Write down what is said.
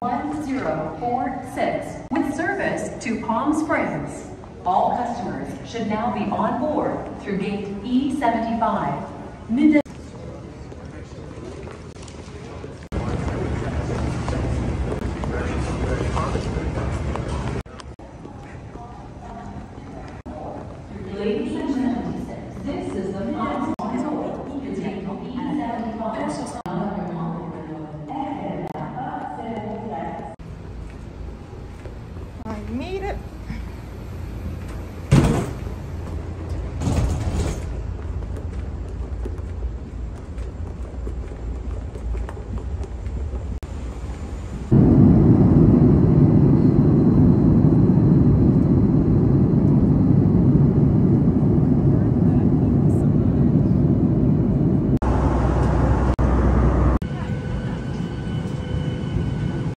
1046 with service to Palm Springs. All customers should now be on board through gate E75.